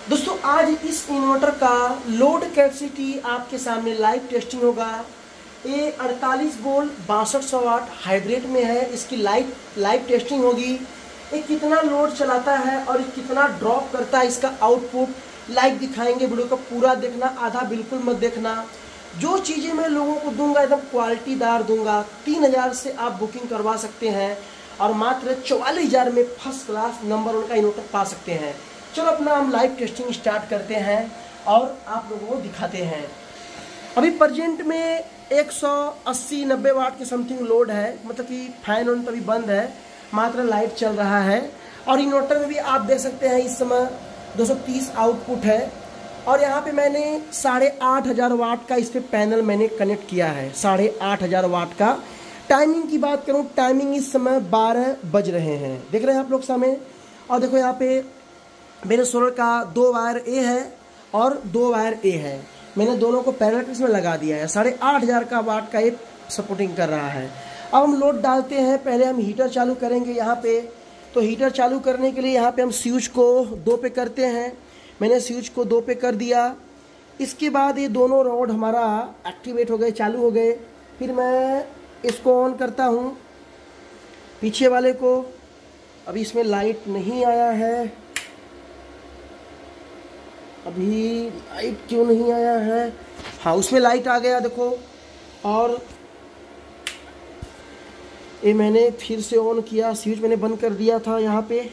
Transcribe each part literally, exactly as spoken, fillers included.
दोस्तों आज इस इन्वर्टर का लोड कैपेसिटी आपके सामने लाइव टेस्टिंग होगा। ये अड़तालीस वोल्ट बासठ सौ वाट हाइब्रिड में है। इसकी लाइव लाइव टेस्टिंग होगी। ये कितना लोड चलाता है और कितना ड्रॉप करता है, इसका आउटपुट लाइव दिखाएंगे। वीडियो को पूरा देखना, आधा बिल्कुल मत देखना। जो चीज़ें मैं लोगों को दूंगा एकदम क्वालिटीदार दूंगा। तीन हज़ार से आप बुकिंग करवा सकते हैं और मात्र चौवालीस हज़ार में फर्स्ट क्लास नंबर वन का इन्वर्टर पा सकते हैं। चलो अपना हम लाइव टेस्टिंग स्टार्ट करते हैं और आप लोगों को दिखाते हैं। अभी प्रेजेंट में एक सौ अस्सी नब्बे वाट के समथिंग लोड है, मतलब कि फैन ऑन तभी बंद है, मात्र लाइट चल रहा है। और इन्वर्टर में भी आप देख सकते हैं इस समय दो सौ तीस आउटपुट है। और यहाँ पे मैंने साढ़े आठ हज़ार वाट का इस पे पैनल मैंने कनेक्ट किया है, साढ़े आठ हज़ार वाट का। टाइमिंग की बात करूँ, टाइमिंग इस समय बारह बज रहे हैं, देख रहे हैं आप लोग सामने। और देखो यहाँ पे मेरे सोलर का दो वायर ए है और दो वायर ए है। मैंने दोनों को पैरेलल इसमें लगा दिया है। साढ़े आठ हज़ार का वाट का ये सपोर्टिंग कर रहा है। अब हम लोड डालते हैं। पहले हम हीटर चालू करेंगे यहाँ पे। तो हीटर चालू करने के लिए यहाँ पे हम स्विच को दो पे करते हैं। मैंने स्विच को दो पे कर दिया। इसके बाद ये दोनों रोड हमारा एक्टिवेट हो गए, चालू हो गए। फिर मैं इसको ऑन करता हूँ, पीछे वाले को। अभी इसमें लाइट नहीं आया है, अभी लाइट क्यों नहीं आया है? हाँ, उसमें लाइट आ गया देखो। और ये मैंने फिर से ऑन किया, स्विच मैंने बंद कर दिया था यहाँ पे।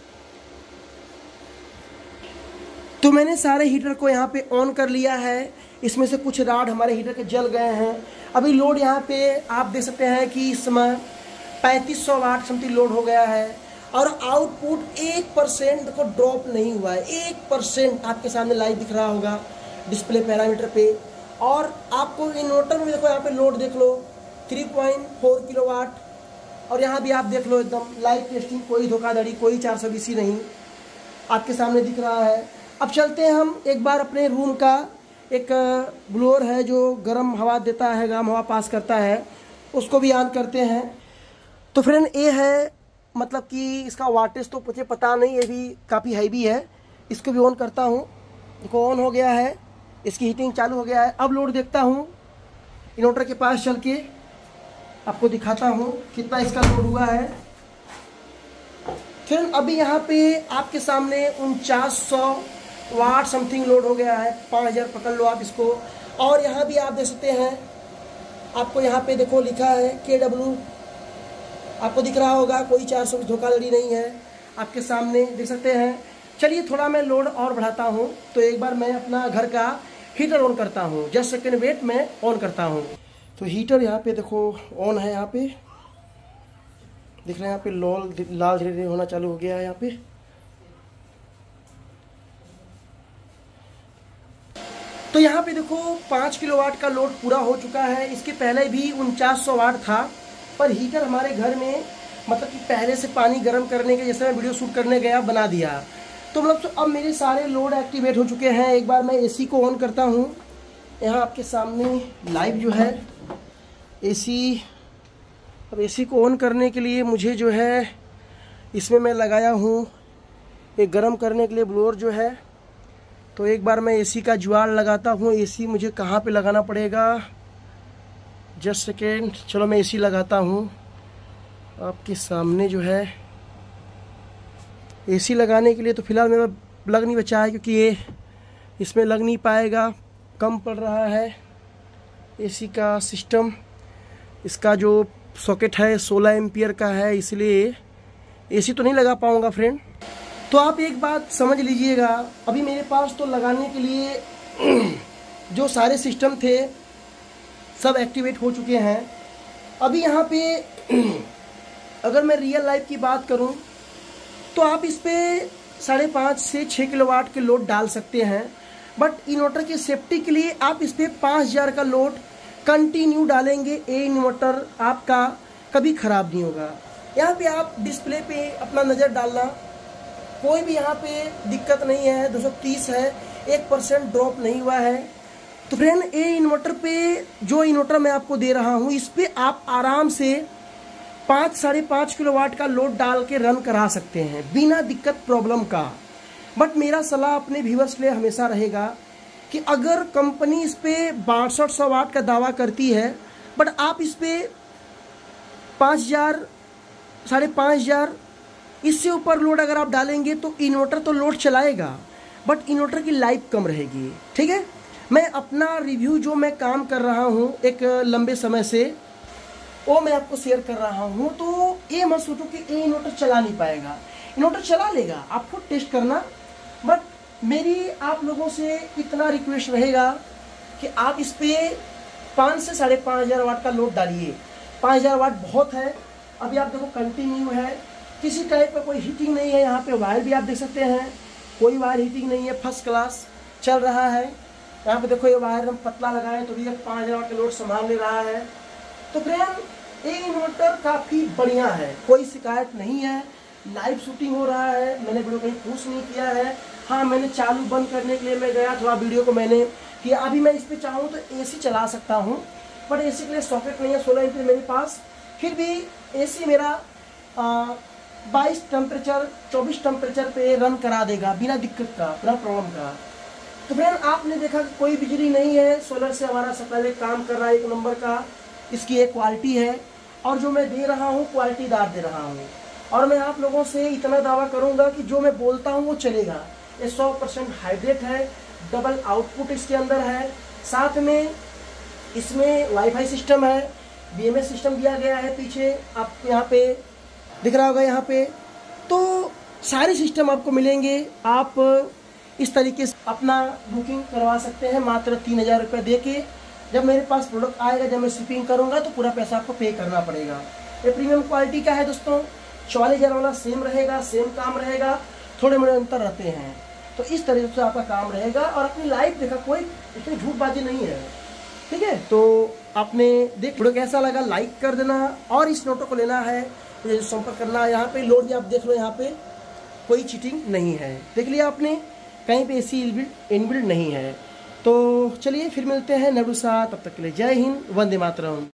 तो मैंने सारे हीटर को यहाँ पे ऑन कर लिया है। इसमें से कुछ राड हमारे हीटर के जल गए हैं। अभी लोड यहाँ पे आप देख सकते हैं कि इस समय पैंतीस सौ वाट समथिंग लोड हो गया है। और आउटपुट एक परसेंट देखो ड्रॉप नहीं हुआ है। एक परसेंट आपके सामने लाइव दिख रहा होगा डिस्प्ले पैरामीटर पे। और आपको इन्वर्टर में देखो, यहाँ पे लोड देख लो तीन पॉइंट चार किलोवाट। और यहाँ भी आप देख लो एकदम लाइव टेस्टिंग, कोई धोखाधड़ी, कोई चार सौ बीसी नहीं, आपके सामने दिख रहा है। अब चलते हैं हम एक बार अपने रूम का। एक ब्लोअर है जो गर्म हवा देता है, गर्म हवा पास करता है, उसको भी ऑन करते हैं। तो फ्रेंड ये है, मतलब कि इसका वाटेज तो मुझे पता नहीं, ये भी काफ़ी हैवी है। इसको भी ऑन करता हूँ। देखो ऑन हो गया है, इसकी हीटिंग चालू हो गया है। अब लोड देखता हूँ, इन्वर्टर के पास चल के आपको दिखाता हूँ कितना इसका लोड हुआ है। फिर अभी यहाँ पे आपके सामने उनचास सौ वाट समथिंग लोड हो गया है। पाँच हज़ार पकड़ लो आप इसको। और यहाँ भी आप देख सकते हैं, आपको यहाँ पे देखो लिखा है के डब्ल्यू, आपको दिख रहा होगा, कोई चार सौ धोखाधड़ी नहीं है, आपके सामने देख सकते हैं। चलिए थोड़ा मैं लोड और बढ़ाता हूँ। तो एक बार मैं अपना घर का हीटर ऑन करता हूँ, जस्ट सेकेंड वेट में ऑन करता हूँ। तो हीटर यहाँ पे देखो ऑन है, यहाँ पे दिख रहे हैं, यहाँ पे लाल लाल धीरे धीरे होना चालू हो गया है यहाँ पे। तो यहाँ पे देखो पाँच किलोवाट का लोड पूरा हो चुका है। इसके पहले भी उनचास सौ वाट था, पर हीटर हमारे घर में मतलब कि पहले से पानी गर्म करने के, जैसे मैं वीडियो शूट करने गया, बना दिया। तो मतलब तो अब मेरे सारे लोड एक्टिवेट हो चुके हैं। एक बार मैं एसी को ऑन करता हूँ। यहाँ आपके सामने लाइव जो है एसी। अब एसी को ऑन करने के लिए मुझे जो है इसमें मैं लगाया हूँ एक गर्म करने के लिए ब्लोअर जो है। तो एक बार मैं एसी का जुगाड़ लगाता हूँ। एसी मुझे कहाँ पे लगाना पड़ेगा, जस्ट सेकेंड। चलो मैं एसी लगाता हूँ आपके सामने जो है। एसी लगाने के लिए तो फ़िलहाल मेरा लग नहीं बचा है, क्योंकि ये इसमें लग नहीं पाएगा, कम पड़ रहा है एसी का सिस्टम। इसका जो सॉकेट है सोलह एम्पियर का है, इसलिए एसी तो नहीं लगा पाऊँगा फ्रेंड। तो आप एक बात समझ लीजिएगा, अभी मेरे पास तो लगाने के लिए जो सारे सिस्टम थे सब एक्टिवेट हो चुके हैं। अभी यहाँ पे अगर मैं रियल लाइफ की बात करूँ तो आप इस पे साढ़े पाँच से छः किलोवाट के लोड डाल सकते हैं। बट इन्वर्टर की सेफ्टी के लिए आप इस पे पाँच हज़ार का लोड कंटिन्यू डालेंगे। ये इन्वर्टर आपका कभी ख़राब नहीं होगा। यहाँ पे आप डिस्प्ले पे अपना नज़र डालना, कोई भी यहाँ पे दिक्कत नहीं है। दो सौ तीस है, एक परसेंट ड्रॉप नहीं हुआ है। तो फ्रेंड ये इन्वर्टर पे जो इन्वर्टर मैं आपको दे रहा हूँ, इस पे आप आराम से पाँच साढ़े पाँच किलो वाट का लोड डाल के रन करा सकते हैं बिना दिक्कत प्रॉब्लम का। बट मेरा सलाह अपने व्यूअर्स के लिए हमेशा रहेगा कि अगर कंपनी इस पर बासठ सौ वाट का दावा करती है, बट आप इस पर पाँच हज़ार साढ़े पाँच हज़ार इससे ऊपर लोड अगर आप डालेंगे तो इन्वर्टर तो लोड चलाएगा, बट इन्वर्टर की लाइफ कम रहेगी। ठीक है, मैं अपना रिव्यू जो मैं काम कर रहा हूँ एक लंबे समय से, वो मैं आपको शेयर कर रहा हूँ। तो ये मत सोचो कि ये इन्वर्टर चला नहीं पाएगा, इन्वर्टर चला लेगा, आप खुद टेस्ट करना। बट मेरी आप लोगों से इतना रिक्वेस्ट रहेगा कि आप इस पर पाँच से साढ़े पाँच हज़ार वाट का लोड डालिए। पाँच हज़ार वाट बहुत है। अभी आप देखो कंटिन्यू है, किसी टाइप का कोई हीटिंग नहीं है। यहाँ पे वायर भी आप देख सकते हैं, कोई वायर हीटिंग नहीं है, फर्स्ट क्लास चल रहा है। यहाँ पे देखो ये वायर हम पतला लगाए तो भी पाँच हज़ार वाट का लोड संभाल ले रहा है। तो फ्रेंड ये इन्वर्टर काफ़ी बढ़िया है, कोई शिकायत नहीं है। लाइव शूटिंग हो रहा है, मैंने वीडियो कहीं पुश नहीं किया है। हाँ, मैंने चालू बंद करने के लिए मैं गया, थोड़ा वीडियो को मैंने किया। अभी मैं इस पर चाहूँ तो एसी चला सकता हूँ, बट एसी के लिए सॉकेट नहीं है सोलह इंच मेरे पास। फिर भी एसी मेरा बाईस टेम्परेचर चौबीस टेम्परेचर पे रन करा देगा बिना दिक्कत का, बिना प्रॉब्लम का। तो फ्रेंड आपने देखा कि कोई बिजली नहीं है, सोलर से हमारा सप्लाई काम कर रहा है एक नंबर का। इसकी एक क्वालिटी है और जो मैं दे रहा हूँ क्वालिटीदार दे रहा हूँ। और मैं आप लोगों से इतना दावा करूँगा कि जो मैं बोलता हूँ वो चलेगा। ये सौ परसेंट हाइब्रिड है, डबल आउटपुट इसके अंदर है, साथ में इसमें वाईफाई सिस्टम है, बीएमएस सिस्टम दिया गया है पीछे, आपको यहाँ पे दिख रहा होगा यहाँ पे। तो सारे सिस्टम आपको मिलेंगे। आप इस तरीके से अपना बुकिंग करवा सकते हैं मात्र तीन हज़ार रुपये दे के। जब मेरे पास प्रोडक्ट आएगा, जब मैं शिपिंग करूँगा तो पूरा पैसा आपको पे करना पड़ेगा। ये प्रीमियम क्वालिटी का है दोस्तों। चौवालीस हज़ार वाला सेम रहेगा, सेम काम रहेगा, थोड़े मोड़े अंतर रहते हैं। तो इस तरीके से आपका काम रहेगा और अपनी लाइफ देखा, कोई इसमें झूठबाजी नहीं है। ठीक है, तो आपने देख वीडियो कैसा लगा लाइक कर देना। और इस नोटों को लेना है मुझे संपर्क करना। यहाँ पे लोड भी आप देख लो, यहाँ पे कोई चीटिंग नहीं है, देख लिया आपने, कहीं पे एसी इनबिल्ट इनबिल्ट नहीं है। तो चलिए फिर मिलते हैं नेहरू साथ, तब तक के लिए जय हिंद, वंदे मातरम।